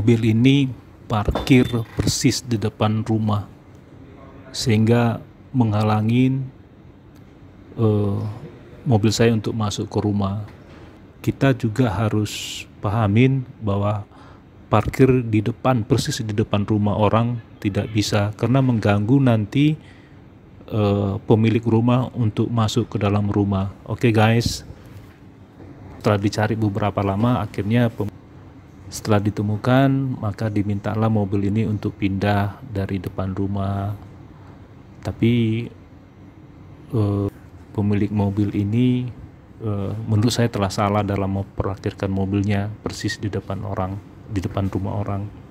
mobil ini parkir persis di depan rumah sehingga menghalangi mobil saya untuk masuk ke rumah. Kita juga harus pahamin bahwa parkir di depan, persis di depan rumah orang tidak bisa, karena mengganggu nanti pemilik rumah untuk masuk ke dalam rumah. Oke guys, setelah dicari beberapa lama, akhirnya setelah ditemukan, maka dimintalah mobil ini untuk pindah dari depan rumah. Tapi pemilik mobil ini menurut saya telah salah dalam memparkirkan mobilnya persis di depan orang, di depan rumah orang.